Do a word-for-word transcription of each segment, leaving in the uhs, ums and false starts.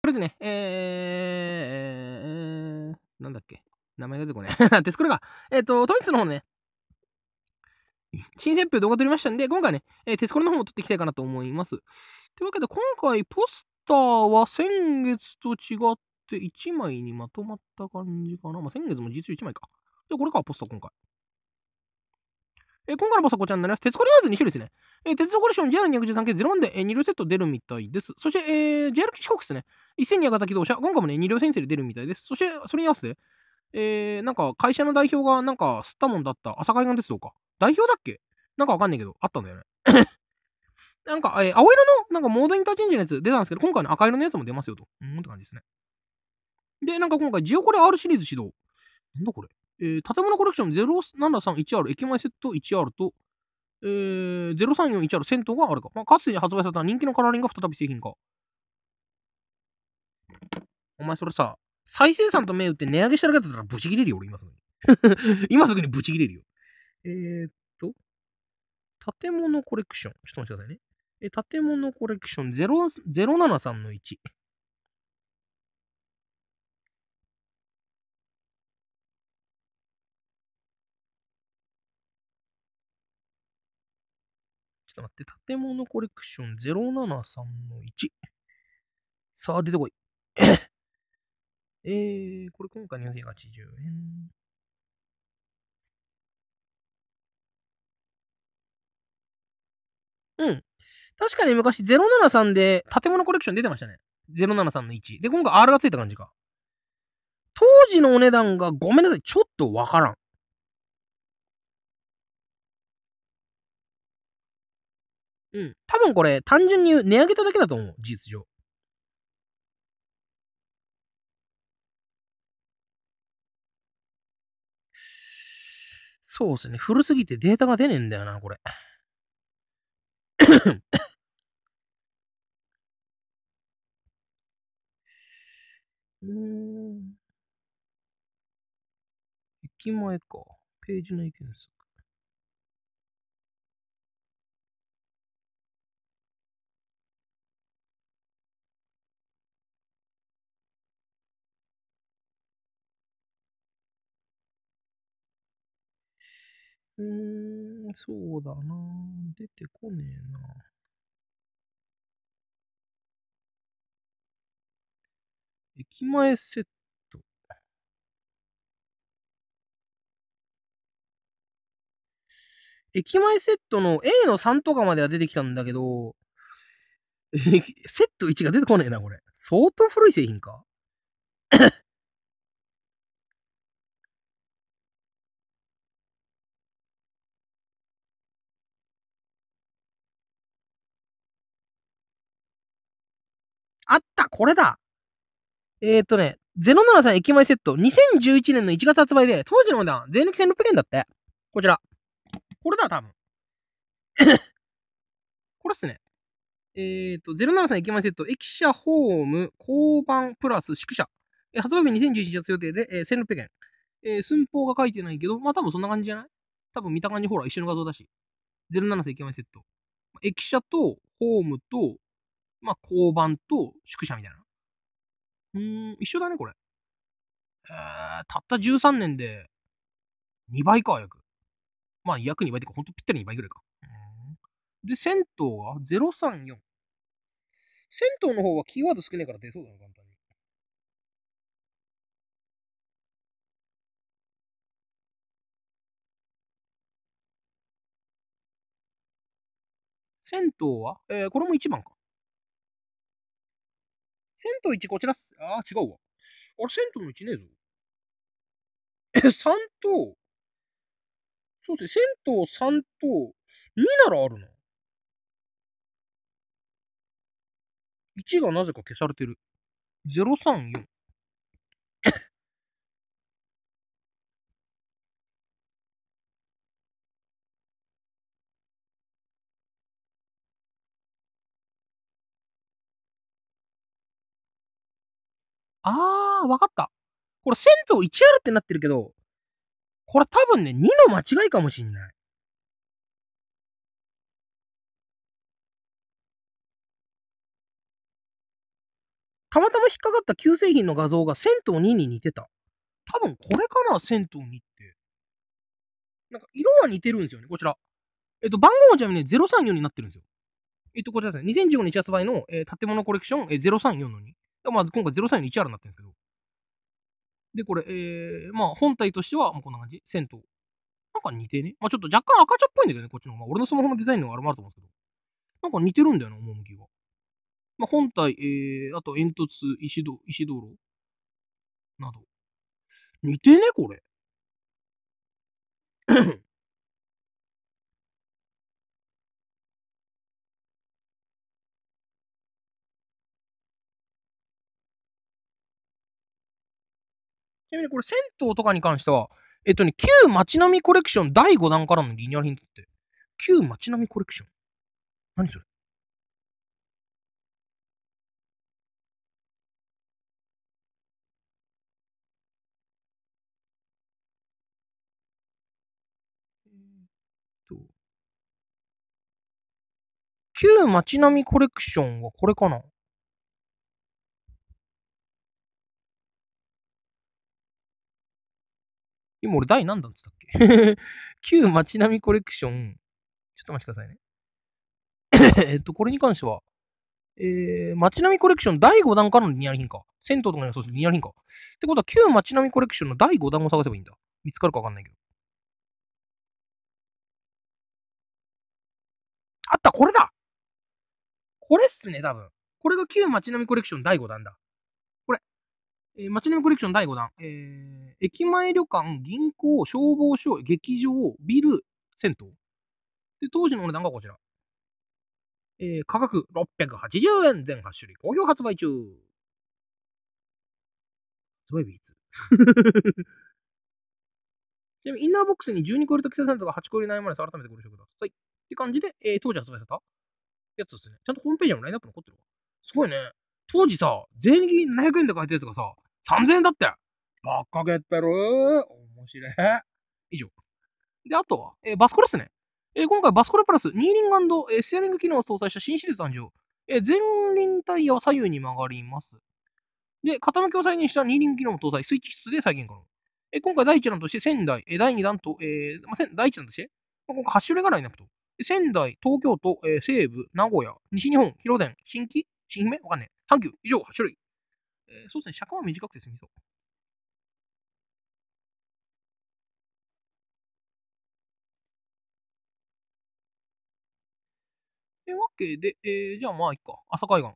りあえずね、えー、えー、なんだっけ。名前が出てこねえ。テスコレが、えっ、と、トイツの方ね、新旋風動画撮りましたんで、今回ね、えー、テスコレの方も撮っていきたいかなと思います。というわけで、今回、ポスターは先月と違っていちまいにまとまった感じかな。まあ、先月も実質いちまいか。じゃあ、これか、ポスター今回。えー、今回のポスターこちらになります。鉄コレはずに種類ですね。えー、鉄道コレクション ジェイアールにひゃくじゅうさん 系ゼロワンで、えー、に両セット出るみたいです。そして、えー、ジェイアール 四国ですね。せんにひゃく型機動車、今回もね、に両編成で出るみたいです。そして、それに合わせて、えー、なんか会社の代表がなんか吸ったもんだった朝海岸鉄道か。代表だっけなんかわかんないけど、あったんだよね。なんか、えー、青色のなんかモードインターチェンジのやつ出たんですけど、今回の赤色のやつも出ますよと。うんって感じですね。で、なんか今回、ジオコレ R シリーズ始動。なんだこれ。えー、建物コレクション ゼロななさんいちアール 駅前セット いちアール と、えー、ゼロさんよんいちアール 銭湯があるか。まあ、かつて発売された人気のカラーリングが再び製品化。お前それさ、再生産と銘打って値上げしただけだったらブチ切れるよ、俺今すぐに。今すぐにブチ切れるよ。えー、っと、建物コレクション。ちょっと待ってくださいね。え、建物コレクションゼロ ゼロななさんのいち。ちょっと待って、建物コレクションゼロななさんのいち。さあ、出てこい。えー、これ今回にせんはちじゅうえん。うん。確かに昔ゼロななさんで建物コレクション出てましたね。ゼロななさんのいち。で、今回 R がついた感じか。当時のお値段がごめんなさい。ちょっとわからん。うん。多分これ単純に値上げただけだと思う。事実上。そうですね。古すぎてデータが出ねえんだよな、これ。うーん。駅前か。ページの意見です。うーん、そうだな。出てこねえな。駅前セット。駅前セットの A のさんとかまでは出てきたんだけど、セットいちが出てこねえな、これ。相当古い製品か。あった、これだ。えーとね、ゼロななさん駅前セット、にせんじゅういちねんのいちがつ発売で、当時の値段、税抜きせんろっぴゃくえんだって。こちら。これだ、多分。これっすね。えーと、ゼロななさん駅前セット、駅舎、ホーム、交番、プラス、宿舎。え発売日にせんじゅういちねん予定で、えー、せんろっぴゃくえん。えー、寸法が書いてないけど、まあ多分そんな感じじゃない多分見た感じ、ほら、一緒の画像だし。ゼロななさん駅前セット。駅舎と、ホームと、まあ、交番と、宿舎みたいな。うーん、一緒だね、これ。えー、たったじゅうさんねんで、にばいか、約。まあ、約にばいってか、ほんとぴったりにばいぐらいか。で、銭湯はゼロさんよん。銭湯の方はキーワード少ねえから出そうだな、簡単に。銭湯はえー、これもいちばんか。銭湯いちこちらっす。あー、違うわ。あれ、銭湯のいちねえぞ。え、さんと、そうですね、銭湯さんと、にならあるな。いちがなぜか消されてる。ゼロさんよん。あー、わかった。これ銭湯いちあるってなってるけど、これ多分ね、にの間違いかもしんない。 たまたま引っかかった旧製品の画像が銭湯にに似てた。多分これかな、銭湯にって。なんか色は似てるんですよね、こちら。えっと、番号はちなみにゼロさんよんになってるんですよ。えっと、こちらですね。にせんじゅうごねんいちがつ発売の、えー、建物コレクション、えー、ゼロさんよんのに。まず今回ゼロさんよんのいちアールになってるんですけど。で、これ、えー、まあ本体としては、もうこんな感じ。銭湯。なんか似てね。まあちょっと若干赤茶っぽいんだけどね、こっちの方が。まあ俺のスマホのデザインのあれもあると思うんですけど。なんか似てるんだよな、趣が。まあ本体、えー、あと煙突、石道、石道路など。似てね、これ。ちなみにこれ銭湯とかに関しては、えっとね、旧街並みコレクションだいごだんからのリニューアル品だって。旧街並みコレクション。何それ。えーっと、旧街並みコレクションはこれかな。今俺第何弾って言ったっけ。旧街並みコレクション。ちょっと待ってくださいね。えっと、これに関しては、えー、街並みコレクションだいごだんからのリニューアル品か。銭湯とかにはそうです、リニューアル品か。ってことは、旧街並みコレクションのだいごだんを探せばいいんだ。見つかるかわかんないけど。あった、これだ。これっすね、多分。これが旧街並みコレクションだいごだんだ。これ。えー、街並みコレクションだいごだん。えー、駅前旅館、銀行、消防署、劇場、ビル、銭湯。で、当時のお値段がこちら。えー、価格ろっぴゃくはちじゅうえん、全はち種類、好評発売中。すごいビーツ。ちなみに、インナーボックスにじゅうにこ入れた規制セントがはちこ入れないまで改めてご了承ください。って感じで、えー、当時発売されたやつですね。ちゃんとホームページにもラインナップ残ってるわ。すごいね。当時さ、税抜きななひゃくえんで買えたやつがさ、さんぜんえんだって。ばっかげってるー。面白い。以上。で、あとは、えーバスコレっすね。えー今回バスコレプラス、ニーリング、えーステアリング機能を搭載した新シリーズ誕生。えー前輪タイヤは左右に曲がります。で、傾きを再現したニーリング機能も搭載、スイッチ室で再現可能。え今回第一弾として仙台、えだいに弾と、えーまあ、せ第一弾として、まあ今回はち種類がラインナップと。仙台、東京都、えー西部、名古屋、西日本、広電、新規、新姫わかんねえ。阪急、以上はち種類。えーそうですね、尺は短くて済みそう。というわけで、えーじゃあまあいいか。朝海岸。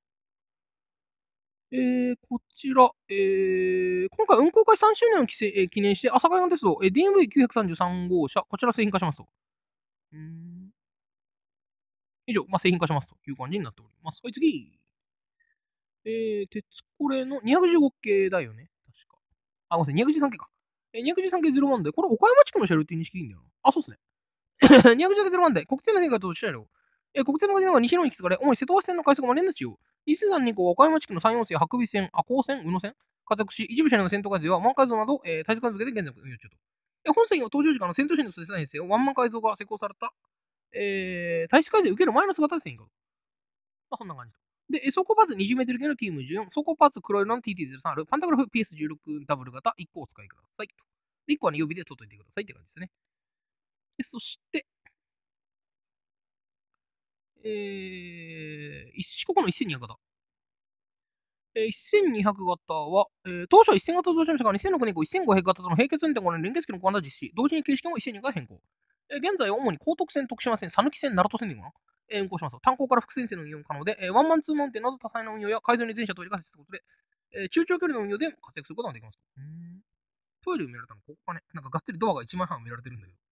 えー、こちら、えー、今回運行開始さんしゅうねんを記せえー記念して、朝海岸鉄道、えー、ディーエムブイきゅうさんさん 号車、こちら製品化しますと。うーん以上、まあ、製品化しますという感じになっております。はい、次。えー、鉄これのにひゃくじゅうご系だよね。確か。あ、ごめんなさい、にひゃくじゅうさん系か。えー、にひゃくじゅうさん系ゼロワンで、これ岡山地区の車両って認識でいいんだよな。あ、そうっすね。にひゃくじゅうさん系ゼロワンで、国鉄の変化と車両。えー、国鉄の車両が西の方に引き継がれ、主に瀬戸橋線の快速ま連絡中。にせんさんに以降、岡山地区の山陽線、白尾線、赤穂線、宇野線、活躍し、一部車両の先頭改造やワン改造など、えー、対策付けで現在運用中と。えー本線は搭乗時間の先頭車両の設定編成をワンマン改造が施行された、えー、体質改善を受ける前の姿で変化。まあ、そんな感じ。で、走行パーツにじゅうメートル系の ティーエムじゅうよん、走行パーツ黒色の ティーティーゼロさん ある、パンタグラフ ピーエスじゅうろく ダブル型いっこお使いください。で、いっこは、ね、予備で取っといてくださいって感じですね。で、そして、えー、四国のせんにひゃく型。えー、せんにひゃく型は、えー、当初はせん型としましたが、にせんろくねん以降せんごひゃく型との並決運転後の連結機の交換を実施し、同時に形式もせんにひゃくが変更。えー、現在は主に高徳線、徳島線、讃岐線、鳴門線でかな、えー運行します。単行から複線線の運用可能で、えー、ワンマンツーマン運転など多彩な運用や改造に全車トイレが設置することで、えー中長距離の運用で活躍することができます。トイレ埋められたのここかね。なんかがっつりドアがいちまいはん埋められてるんだけど。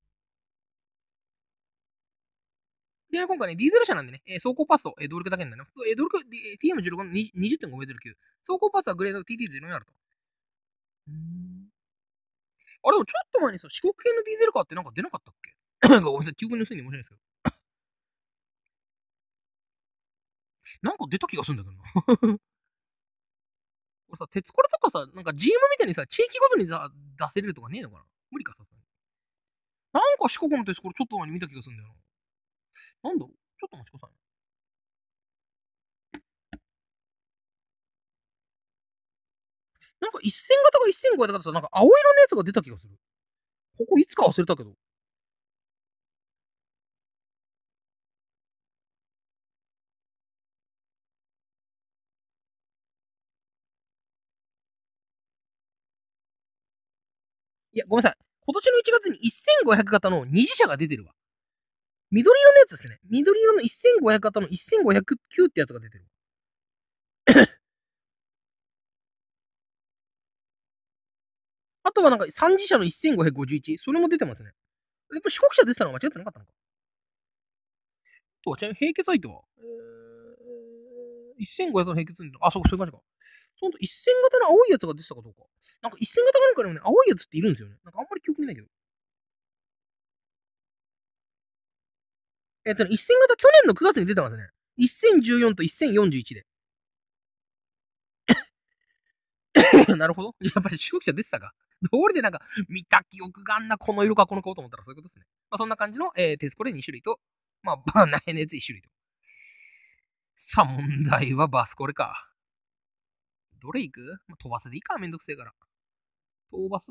で、今回ね、ディーゼル車なんでね、えー走行パスと、えー、動力だけなんだね。えー、動力、ティーエムじゅうろく の にじゅってんごメートル級。走行パスはグレード ティーティーゼロ にあると。あれ、でもちょっと前にさ、四国系のディーゼルカーってなんか出なかったっけ。なんかごめんなさい、記憶に薄いんで申し訳ないですけど。なんか出た気がするんだけどな。これさ、鉄コレとかさ、なんか ジーエム みたいにさ、地域ごとにさ出せれるとかねえのかな。無理かさすがに。なんか四国の鉄コレちょっと前に見た気がするんだよな。なんだろう、ちょっと待ちくださいね。 なんかいっせん型がいっせんごひゃく型さ、なんか青色のやつが出た気がする。ここいつか忘れたけど。いや、ごめんなさい。今年のいちがつにいっせんごひゃく型の二次車が出てるわ。緑色のやつですね。緑色のいっせんごひゃく型のいっせんごひゃくきゅうってやつが出てる。あとはなんかさん次車のいっせんごひゃくごじゅういち。それも出てますね。やっぱ四国車出てたのは間違ってなかったのか。とは、ちなみに並結相手は、えー、いっせんごひゃくの並結相手、あ、そう、そういう感じか。そのいっせん型の青いやつが出てたかどうか。なんかいっせん型かなんかでもね、青いやつっているんですよね。なんかあんまり記憶にないけど。えっとね、いっせん型去年のくがつに出てますね。せんじゅうよんとせんよんじゅういちで。なるほど。やっぱり中国車出てたか。どうりでなんか、見た記憶があんな、この色かこの顔と思ったらそういうことですね。まあそんな感じの、えー、テスコレに種類と、まあ、バーナヘネツいち種類と。さあ、問題はバスコレか。どれ行く、まあ、飛ばすでいいか、めんどくせえから。飛ばす。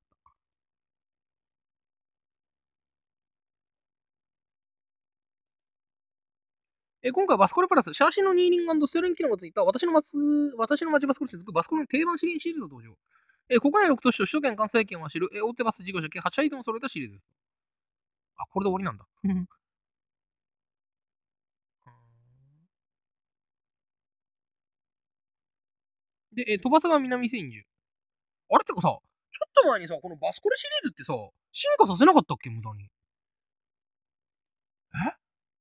え今回バスコレプラス、シャーシのニーリングステルン機能がついた私の街、私の街バスコレに続くバスコレの定番シリーズが登場。え国内ろく都市と首都圏関西圏を走る、え大手バス事業者計はちアイテムを揃えたシリーズです。あ、これで終わりなんだ。で、え飛ばすが南千住。あれってかさ、ちょっと前にさ、このバスコレシリーズってさ、進化させなかったっけ無駄に。え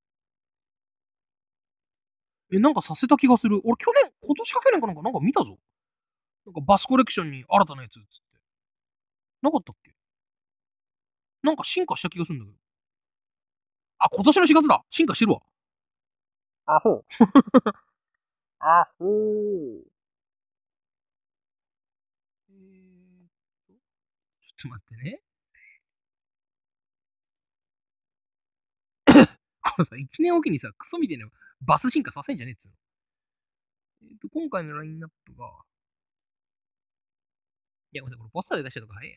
え、なんかさせた気がする。俺去年、今年か去年かなんかなんか見たぞ。なんかバスコレクションに新たなやつつって。なかったっけ、なんか進化した気がするんだけど。あ、今年のしがつだ。進化してるわ。アホ。アホー。えーっと、ちょっと待ってね。これさ、いちねんおきにさ、クソみたいなバス進化させんじゃねえっつうの。えーっと、今回のラインナップが、いや、ごめんなさい、これポスターで出したとか早いや。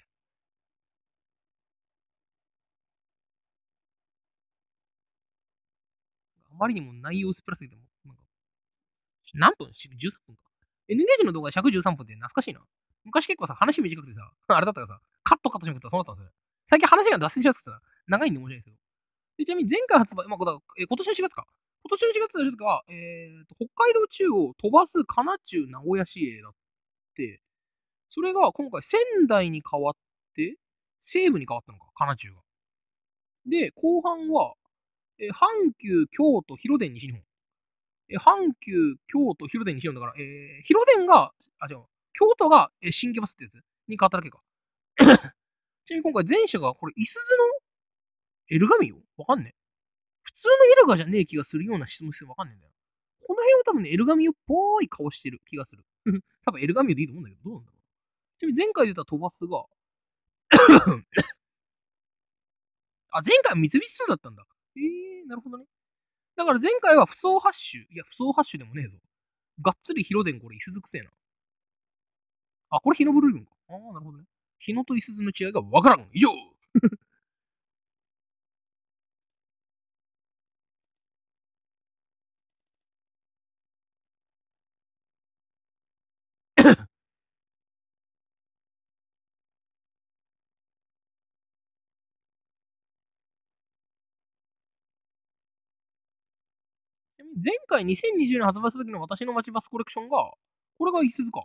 あまりにも内容薄っぺらすぎても、なんか、何分 ?じゅうさん 分か。エヌゲージの動画でひゃくじゅうさんぷんって懐かしいな。昔結構さ、話短くてさ、あれだったからさ、カットカットしまくったらそうなったんですよ。最近話が脱線しやすくてさ、長いんで申し訳ないですけど。でちなみに前回発売、まあ、これえ今年のしがつか。今年のしがつの時は、えーと、北海道中央飛ばすかな中名古屋市営だって、それが今回仙台に変わって、西部に変わったのか、かな中が。で、後半は、えー阪急、京都、広電、西日本。えー阪急、京都、広電、西日本だから、えー、広電が、あ、違う、京都が、えー、新規バスってやつに変わっただけか。ちなみに今回前者が、これ、いすゞのエルガミよわかんねえ。普通のエルガじゃねえ気がするような質問してわかんねえんだよ。この辺は多分ね、エルガミオっぽい顔してる気がする。多分エルガミオでいいと思うんだけど、どうなんだろう。ちなみに前回出た飛ばすが、あ、前回は三菱数だったんだ。えー、なるほどね。だから前回は不走ハッシュ。いや、不走ハッシュでもねえぞ。がっつりヒロデンこれ、いすずくせえな。あ、これ日のブルーリンか。ああ、なるほどね。日野といすずの違いがわからん。以上。前回にせんにじゅうねん発売した時の私の街バスコレクションが、これがいすずか。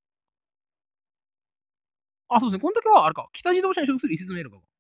あ、そうですね。この時は、あれか。北自動車に所属するいすずのエルガが。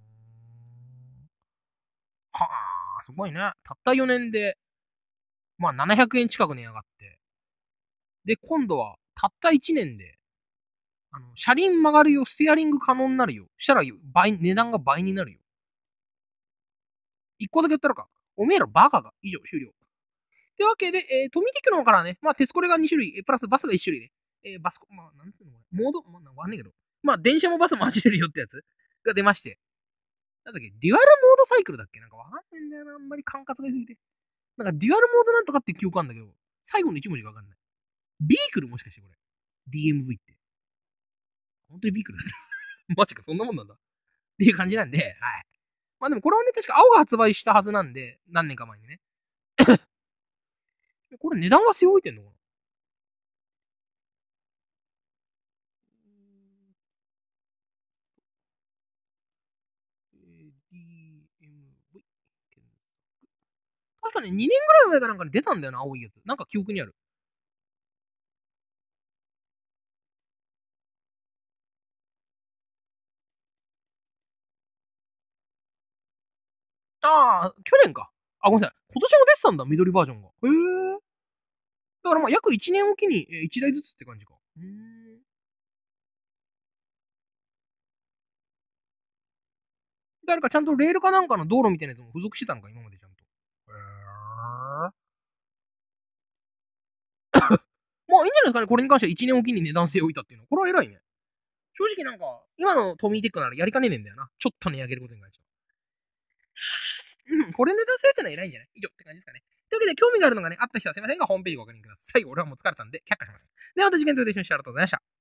はあ、すごいね。たったよねんで、まあななひゃくえん近く値上がって。で、今度は、たったいちねんで、あの、車輪曲がるよ、ステアリング可能になるよ。したら倍、値段が倍になるよ。一個だけ言ったらか。おめえらバカが。以上、終了。ってわけで、えー、トミティックの方からね、まあ、テスコレがに種類、プラスバスがいち種類で、えー、バスコ、まあ、なんていうのこれ、モード、まあ、わかんねえけど、まあ、電車もバスも走れるよってやつが出まして、なんだっけ、デュアルモードサイクルだっけなんかわかんないんだよな、あんまり管轄がいすぎて。なんか、デュアルモードなんとかって記憶あるんだけど、最後のいち文字がわかんない。ビークルもしかしてこれ。ディーエムブイ って。 本当にビークルだった。マジか、そんなもんなんだ。っていう感じなんで、はい。まあでもこれはね、確か青が発売したはずなんで、何年か前にね。これ値段は据え置いてんのかな。ディーエムブイ 確かね、にねんぐらい前かなんかに出たんだよな、青いやつ。なんか記憶にある。ああ、去年か。あ、ごめんなさい。今年も出てたんだ、緑バージョンが。へえ。だからまあ、約いちねんおきにいちだいずつって感じか。うーん。誰かちゃんとレールかなんかの道路みたいなやつも付属してたのか、今までちゃんと。へえ。まあ、いいんじゃないですかね。これに関してはいちねんおきに値段据え置いたっていうのは。これは偉いね。正直なんか、今のトミーテックならやりかねねえんだよな。ちょっと値上げることに関しては。うん、これ値段据えってのは偉いんじゃない以上って感じですかね。というわけで、興味があるのがね、あった人はすいませんが、ホームページご確認ください。俺はもう疲れたんで、却下します。では、また次回の動画で一緒にしてありがとうございました。